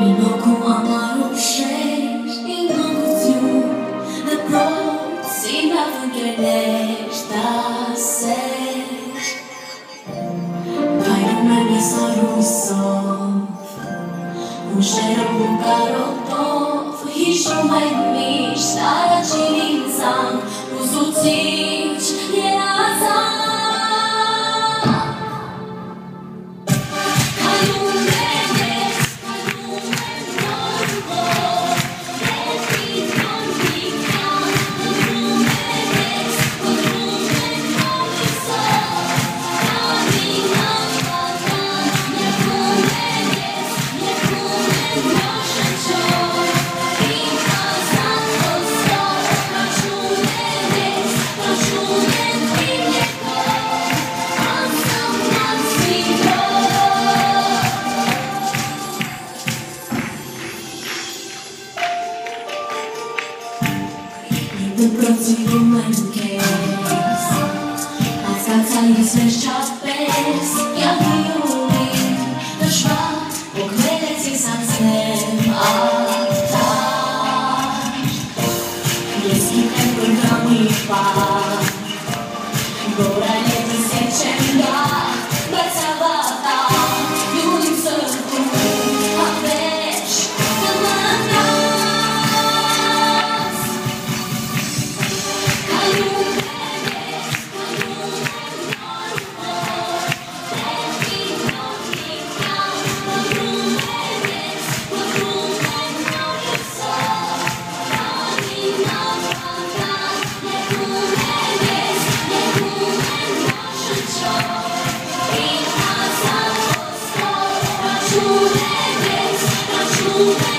Nie mogą amaru przejść, nie mogą tu na proc i na węgielesz da seš. Kajdu meni zoru sov, ušerom karotov, hišu meni štara činicam, uzucić je nazad. Protiv momentkes, a skacali sme ščapes, ja vyjúlim, to šva, pokveleci sa snem a táš. Blesky ten programy pár, gora lety sečem ja, baca vata, ľudim srdu, a veš, to má nás. Shunch.